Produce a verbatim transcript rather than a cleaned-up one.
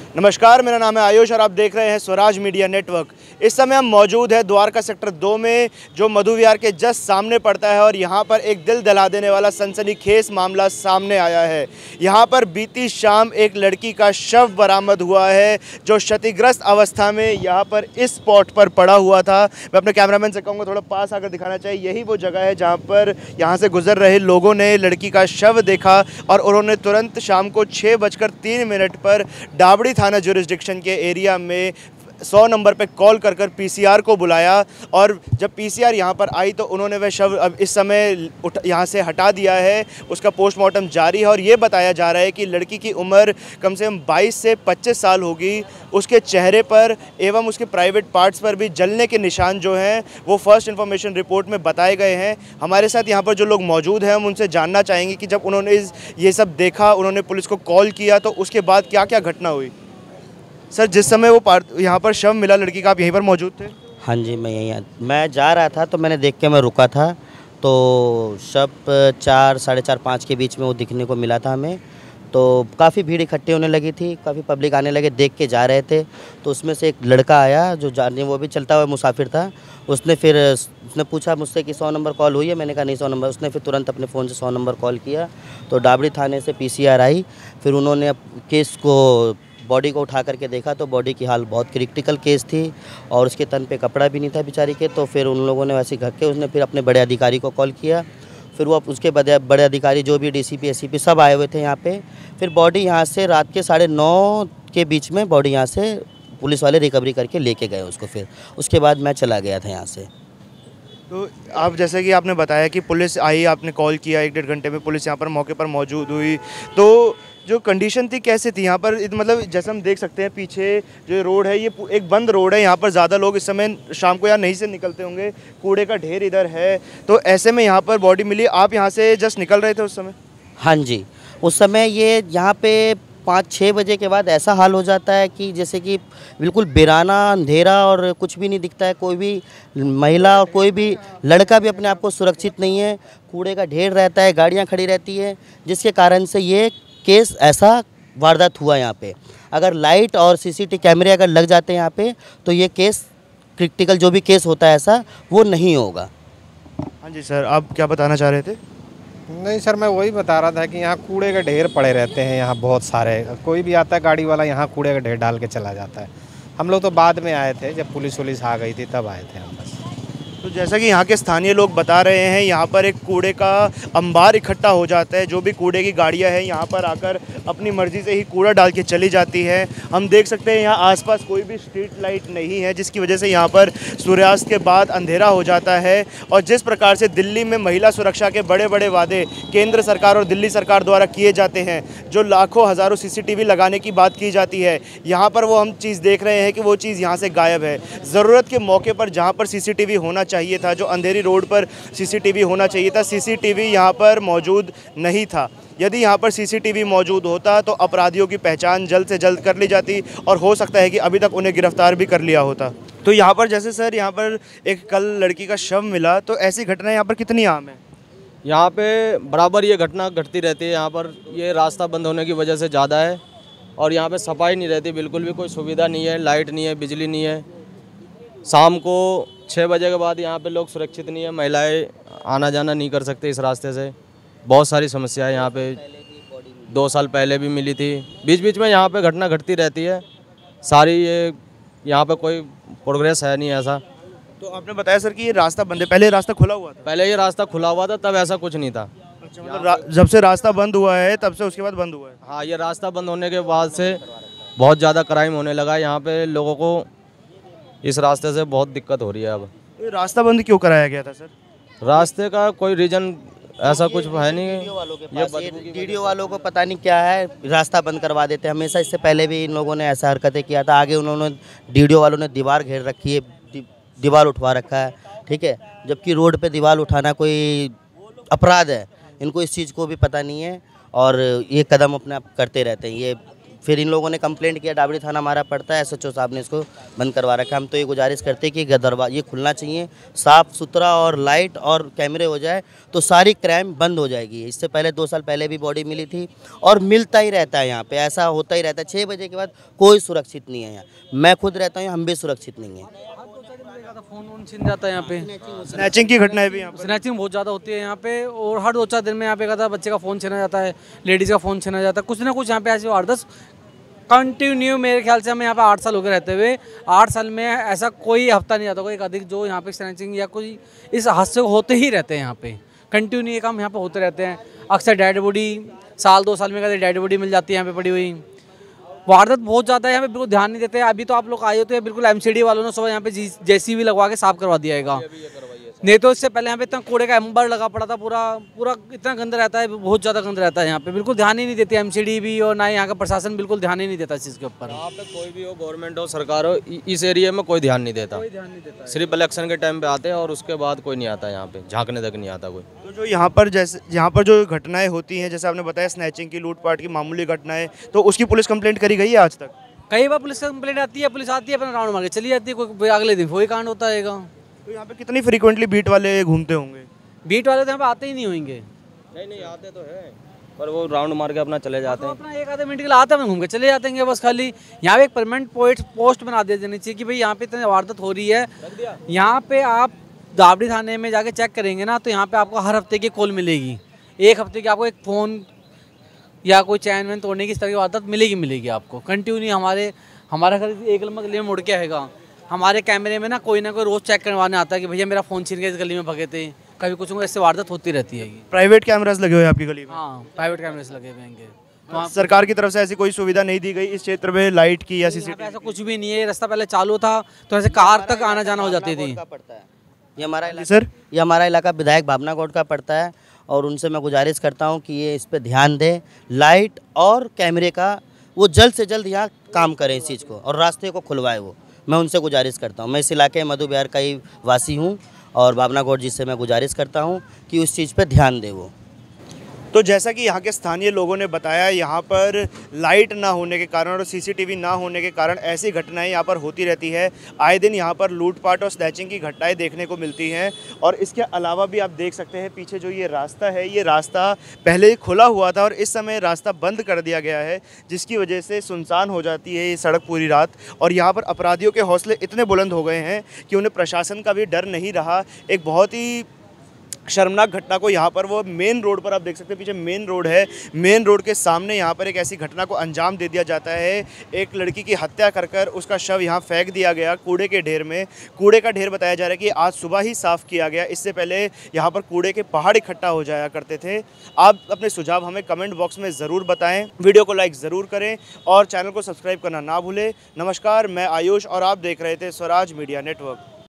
नमस्कार, मेरा नाम है आयुष और आप देख रहे हैं स्वराज मीडिया नेटवर्क। इस समय हम मौजूद है द्वारका सेक्टर दो में, जो मधु विहार के जस्ट सामने पड़ता है और यहाँ पर एक दिल दहला देने वाला सनसनीखेज मामला सामने आया है। यहाँ पर बीती शाम एक लड़की का शव बरामद हुआ है, जो क्षतिग्रस्त अवस्था में यहाँ पर इस स्पॉट पर पड़ा हुआ था। मैं अपने कैमरामैन से कहूँगा थोड़ा पास आकर दिखाना चाहिए। यही वो जगह है जहाँ पर यहाँ से गुजर रहे लोगों ने लड़की का शव देखा और उन्होंने तुरंत शाम को छः बजकर तीन मिनट पर डाबड़ी थाना जुरिस्डिक्शन के एरिया में सौ नंबर पे कॉल कर कर पीसीआर को बुलाया। और जब पीसीआर यहाँ पर आई तो उन्होंने वह शव अब इस समय उठ यहाँ से हटा दिया है। उसका पोस्टमार्टम जारी है और ये बताया जा रहा है कि लड़की की उम्र कम से कम बाईस से पच्चीस साल होगी। उसके चेहरे पर एवं उसके प्राइवेट पार्ट्स पर भी जलने के निशान जो हैं वो फर्स्ट इन्फॉर्मेशन रिपोर्ट में बताए गए हैं। हमारे साथ यहाँ पर जो लोग मौजूद हैं हम उनसे जानना चाहेंगे कि जब उन्होंने ये सब देखा, उन्होंने पुलिस को कॉल किया, तो उसके बाद क्या क्या घटना हुई। सर, जिस समय वो यहाँ पर शव मिला लड़की का, आप यहीं पर मौजूद थे? हाँ जी, मैं यहीं मैं जा रहा था तो मैंने देख के मैं रुका था, तो शव चार साढ़े चार पाँच के बीच में वो दिखने को मिला था हमें। तो काफ़ी भीड़ इकट्ठी होने लगी थी, काफ़ी पब्लिक आने लगे, देख के जा रहे थे। तो उसमें से एक लड़का आया जो जाने वो भी चलता हुआ मुसाफिर था। उसने फिर उसने पूछा मुझसे कि सौ नंबर कॉल हुई है। मैंने कहा नहीं सौ नंबर। उसने फिर तुरंत अपने फ़ोन से सौ नंबर कॉल किया। तो डाबड़ी थाने से पीसीआर आई। फिर उन्होंने केस को बॉडी को उठा करके देखा तो बॉडी की हाल बहुत क्रिटिकल केस थी और उसके तन पे कपड़ा भी नहीं था बेचारी के। तो फिर उन लोगों ने वैसे घर के उसने फिर अपने बड़े अधिकारी को कॉल किया। फिर वो उसके बड़े बड़े अधिकारी जो भी डीसीपी एसीपी सब आए हुए थे यहाँ पे। फिर बॉडी यहाँ से रात के साढ़े नौ के बीच में बॉडी यहाँ से पुलिस वाले रिकवरी करके लेके गए उसको। फिर उसके बाद मैं चला गया था यहाँ से। तो आप जैसे कि आपने बताया कि पुलिस आई, आपने कॉल किया, एक डेढ़ घंटे में पुलिस यहाँ पर मौके पर मौजूद हुई। तो जो कंडीशन थी कैसे थी यहाँ पर? मतलब जैसे हम देख सकते हैं पीछे जो रोड है ये एक बंद रोड है। यहाँ पर ज़्यादा लोग इस समय शाम को यहाँ नहीं से निकलते होंगे, कूड़े का ढेर इधर है। तो ऐसे में यहाँ पर बॉडी मिली, आप यहाँ से जस्ट निकल रहे थे उस समय? हाँ जी, उस समय ये यहाँ पे पाँच छः बजे के बाद ऐसा हाल हो जाता है कि जैसे कि बिल्कुल बिराना अंधेरा और कुछ भी नहीं दिखता है। कोई भी महिला और कोई भी लड़का भी अपने आप को सुरक्षित नहीं है। कूड़े का ढेर रहता है, गाड़ियाँ खड़ी रहती है, जिसके कारण से ये केस ऐसा वारदात हुआ यहाँ पे। अगर लाइट और सीसीटीवी कैमरे अगर लग जाते हैं यहाँ पे तो ये केस क्रिटिकल जो भी केस होता है ऐसा वो नहीं होगा। हाँ जी सर, आप क्या बताना चाह रहे थे? नहीं सर, मैं वही बता रहा था कि यहाँ कूड़े के ढेर पड़े रहते हैं यहाँ बहुत सारे। कोई भी आता है गाड़ी वाला यहाँ कूड़े का ढेर डाल के चला जाता है। हम लोग तो बाद में आए थे, जब पुलिस वुलिस आ गई थी तब आए थे हम बस। तो जैसा कि यहाँ के स्थानीय लोग बता रहे हैं, यहाँ पर एक कूड़े का अंबार इकट्ठा हो जाता है। जो भी कूड़े की गाड़ियाँ हैं यहाँ पर आकर अपनी मर्ज़ी से ही कूड़ा डाल के चली जाती है। हम देख सकते हैं यहाँ आसपास कोई भी स्ट्रीट लाइट नहीं है, जिसकी वजह से यहाँ पर सूर्यास्त के बाद अंधेरा हो जाता है। और जिस प्रकार से दिल्ली में महिला सुरक्षा के बड़े बड़े वादे केंद्र सरकार और दिल्ली सरकार द्वारा किए जाते हैं, जो लाखों हज़ारों सीसीटीवी लगाने की बात की जाती है, यहाँ पर वो हम चीज़ देख रहे हैं कि वो चीज़ यहाँ से गायब है। ज़रूरत के मौके पर जहाँ पर सीसीटीवी होना चाहिए था, जो अंधेरी रोड पर सीसीटीवी होना चाहिए था, सीसीटीवी यहाँ पर मौजूद नहीं था। यदि यहाँ पर सीसीटीवी मौजूद होता तो अपराधियों की पहचान जल्द से जल्द कर ली जाती और हो सकता है कि अभी तक उन्हें गिरफ्तार भी कर लिया होता। तो यहाँ पर जैसे सर यहाँ पर एक कल लड़की का शव मिला, तो ऐसी घटनाएं यहाँ पर कितनी आम है? यहाँ पे बराबर ये घटना घटती रहती है। यहाँ पर ये रास्ता बंद होने की वजह से ज़्यादा है और यहाँ पे सफाई नहीं रहती, बिल्कुल भी कोई सुविधा नहीं है, लाइट नहीं है, बिजली नहीं है। शाम को छः बजे के बाद यहाँ पे लोग सुरक्षित नहीं है, महिलाएं आना जाना नहीं कर सकते इस रास्ते से। बहुत सारी समस्याएं यहाँ पे दो साल पहले भी मिली थी। बीच बीच में यहाँ पे घटना घटती रहती है सारी। ये यहाँ पे कोई प्रोग्रेस है नहीं ऐसा। तो आपने बताया सर कि ये रास्ता बंद है, पहले रास्ता खुला हुआ था? पहले ये रास्ता खुला हुआ था, तब ऐसा कुछ नहीं था। अच्छा, मतलब जब से रास्ता बंद हुआ है तब से उसके बाद बंद हुआ है? हाँ, ये रास्ता बंद होने के बाद से बहुत ज़्यादा क्राइम होने लगा है। यहाँ पे लोगों को इस रास्ते से बहुत दिक्कत हो रही है। अब ये रास्ता बंद क्यों कराया गया था सर? रास्ते का कोई रीज़न ऐसा कुछ है नहीं। डीडीओ वालों के पास, ये डीडीओ वालों को पता नहीं क्या है, रास्ता बंद करवा देते हैं हमेशा। इससे पहले भी इन लोगों ने ऐसा हरकतें किया था। आगे उन्होंने डीडीओ वालों ने दीवार घेर रखी है, दीवार उठवा रखा है, ठीक है, जबकि रोड पे दीवार उठाना कोई अपराध है। इनको इस चीज़ को भी पता नहीं है और ये कदम अपने आप करते रहते हैं। ये फिर इन लोगों ने कंप्लेंट किया, डाबरी थाना हमारा पड़ता है, एसएचओ साहब ने इसको बंद करवा रखा है। हम तो ये गुजारिश करते हैं कि दरवाजा ये खुलना चाहिए, साफ़ सुथरा और लाइट और कैमरे हो जाए तो सारी क्राइम बंद हो जाएगी। इससे पहले दो साल पहले भी बॉडी मिली थी और मिलता ही रहता है यहाँ पे, ऐसा होता ही रहता है। छः बजे के बाद कोई सुरक्षित नहीं है यहाँ। मैं खुद रहता हूँ, हम भी सुरक्षित नहीं हैं। फोन वोन छिन जाता है यहाँ पे, स्नैचिंग की घटनाएं भी यहाँ पर स्नैचिंग बहुत ज़्यादा होती है यहाँ पे। और हर दो चार दिन में यहाँ पे कहता है बच्चे का फ़ोन छीना जाता है, लेडीज़ का फ़ोन छीना जाता है, कुछ ना कुछ यहाँ पे ऐसी वारदात कंटिन्यू। मेरे ख्याल से हमें यहाँ पे आठ साल हो गए रहते हुए, आठ साल में ऐसा कोई हफ्ता नहीं आता कोई अधिक जो यहाँ पे स्नैचिंग या कोई इस हादसे होते ही रहते हैं यहाँ पे। कंटिन्यू ये काम यहाँ पे होते रहते हैं। अक्सर डेड बॉडी साल दो साल में कहते डेड बॉडी मिल जाती है यहाँ पे पड़ी हुई। वारदात बहुत ज़्यादा है, यहाँ पे बिल्कुल ध्यान नहीं देते। अभी तो आप लोग आए होते हैं, बिल्कुल एमसीडी वालों ने सुबह यहाँ पे जेसीबी लगवा के साफ करवा दिया जाएगा। नहीं तो इससे पहले यहाँ पे इतना कूड़े का एम्बर लगा पड़ा था, पूरा पूरा इतना गंदा रहता है, बहुत ज़्यादा गंदा रहता है यहाँ पे। बिल्कुल ध्यान ही नहीं देती एमसीडी भी और ना ही यहाँ का प्रशासन बिल्कुल ध्यान ही नहीं देता इस चीज़ के ऊपर। यहाँ पे कोई भी हो, गवर्नमेंट हो, सरकार हो, इस एरिया में कोई ध्यान नहीं देता। कोई ध्यान नहीं देता। सिर्फ इलेक्शन के टाइम पे आते हैं और उसके बाद कोई नहीं आता यहाँ पे, झांकने तक नहीं आता कोई। तो जो यहाँ पर जैसे यहाँ पर जो घटनाएं होती हैं, जैसे आपने बताया स्नैचिंग की, लूटपाट की मामूली घटनाएं, तो उसकी पुलिस कंप्लेंट करी गई है आज तक? कई बार पुलिस कंप्लेंट आती है, पुलिस आती है अपना राउंड मार के चली जाती है, कोई अगले दिन वही कांड होता है। तो यहाँ पे कितनी फ्रीक्वेंटली बीट वाले घूमते होंगे? बीट वाले तो यहाँ पे आते ही नहीं होंगे। नहीं नहीं आते तो है, पर वो राउंड मार के अपना चले जाते हैं। अपना एक आधे मिनट के लिए आते हैं, घूम के चले जाते हैं बस। खाली यहाँ पे एक परमानेंट पोस्ट पोस्ट बना दे देनी चाहिए कि भाई यहाँ पे इतनी वारदात हो रही है। यहाँ पे आप दाबड़ी थाने में जाके चेक करेंगे ना, तो यहाँ पे आपको हर हफ्ते की कॉल मिलेगी। एक हफ्ते की आपको एक फ़ोन या कोई चैन वैन तोड़ने की इस तरह की वारदात मिलेगी मिलेगी आपको कंटिन्यू। हमारे हमारा घर एक लम्बा गली में मुड़ के आएगा, हमारे कैमरे में ना कोई ना कोई रोज़ चेक करवाने आता है कि भैया मेरा फ़ोन छीन के इस गली में भगे थे। कभी कुछ ऐसे वारदात होती रहती है। प्राइवेट कैमरास लगे हुए हैं आपकी गली में? हाँ, प्राइवेट कैमरे लगे हुए हैं। तो सरकार की तरफ से ऐसी कोई सुविधा नहीं दी गई इस क्षेत्र में, लाइट की या सीसीटीवी? ऐसा कुछ भी नहीं है। रास्ता पहले चालू था तो ऐसे कार तक आना जाना हो जाती थी। ये हमारा इलाका सर ये हमारा इलाका विधायक भावना गौड़ का पड़ता है और उनसे मैं गुजारिश करता हूँ कि ये इस पर ध्यान दें, लाइट और कैमरे का वो जल्द से जल्द यहाँ काम करें इस चीज़ को और रास्ते को खुलवाए। वो मैं उनसे गुजारिश करता हूँ। मैं इस इलाके मधु विहार का ही वासी हूँ और भावना गौड़ जी से मैं गुजारिश करता हूँ कि उस चीज़ पर ध्यान दें वो। तो जैसा कि यहाँ के स्थानीय लोगों ने बताया, यहाँ पर लाइट ना होने के कारण और सीसीटीवी ना होने के कारण ऐसी घटनाएं यहाँ पर होती रहती है। आए दिन यहाँ पर लूटपाट और स्नैचिंग की घटनाएं देखने को मिलती हैं। और इसके अलावा भी आप देख सकते हैं पीछे जो ये रास्ता है, ये रास्ता पहले ही खुला हुआ था और इस समय रास्ता बंद कर दिया गया है, जिसकी वजह से सुनसान हो जाती है ये सड़क पूरी रात। और यहाँ पर अपराधियों के हौसले इतने बुलंद हो गए हैं कि उन्हें प्रशासन का भी डर नहीं रहा। एक बहुत ही शर्मनाक घटना को यहाँ पर वो मेन रोड पर आप देख सकते हैं, पीछे मेन रोड है, मेन रोड के सामने यहाँ पर एक ऐसी घटना को अंजाम दे दिया जाता है। एक लड़की की हत्या कर कर उसका शव यहाँ फेंक दिया गया कूड़े के ढेर में। कूड़े का ढेर बताया जा रहा है कि आज सुबह ही साफ़ किया गया, इससे पहले यहाँ पर कूड़े के पहाड़ इकट्ठा हो जाया करते थे। आप अपने सुझाव हमें कमेंट बॉक्स में ज़रूर बताएँ, वीडियो को लाइक ज़रूर करें और चैनल को सब्सक्राइब करना ना भूलें। नमस्कार, मैं आयुष और आप देख रहे थे स्वराज मीडिया नेटवर्क।